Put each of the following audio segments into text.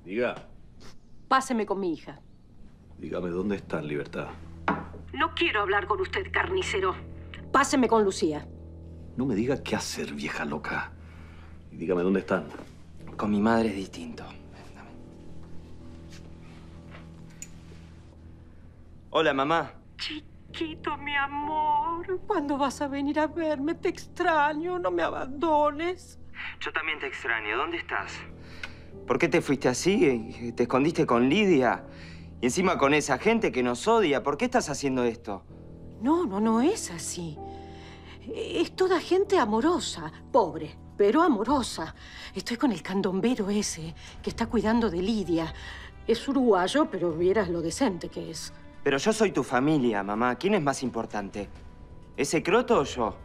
Diga. Páseme con mi hija. Dígame, ¿dónde está en Libertad? No quiero hablar con usted, carnicero. Páseme con Lucía. No me diga qué hacer, vieja loca. Y dígame, ¿dónde están? Con mi madre es distinto. Dame. Hola, mamá. Chiquito, mi amor. ¿Cuándo vas a venir a verme? Te extraño. No me abandones. Yo también te extraño. ¿Dónde estás? ¿Por qué te fuiste así? ¿Te escondiste con Lidia? Y encima con esa gente que nos odia. ¿Por qué estás haciendo esto? No es así. Es toda gente amorosa. Pobre, pero amorosa. Estoy con el candombero ese que está cuidando de Lidia. Es uruguayo, pero vieras lo decente que es. Pero yo soy tu familia, mamá. ¿Quién es más importante? ¿Ese croto o yo?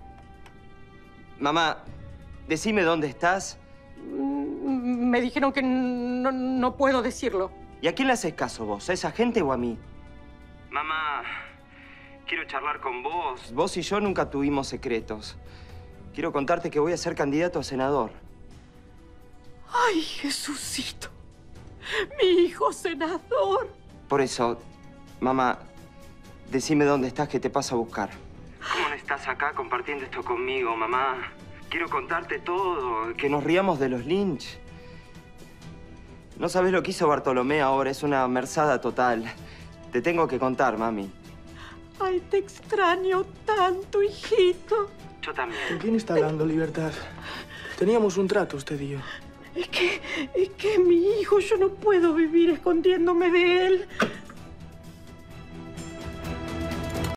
Mamá, decime dónde estás. Me dijeron que no puedo decirlo. ¿Y a quién le haces caso vos? ¿A esa gente o a mí? Mamá, quiero charlar con vos. Vos y yo nunca tuvimos secretos. Quiero contarte que voy a ser candidato a senador. ¡Ay, Jesucito! ¡Mi hijo senador! Por eso, mamá, decime dónde estás que te paso a buscar. ¿Cómo no estás acá compartiendo esto conmigo, mamá? Quiero contarte todo, que nos riamos de los Lynch. No sabés lo que hizo Bartolomé ahora, es una merzada total. Te tengo que contar, mami. ¡Ay, te extraño tanto, hijito! Yo también. ¿Con quién está hablando, Libertad? Teníamos un trato, usted y yo. Es que mi hijo, yo no puedo vivir escondiéndome de él.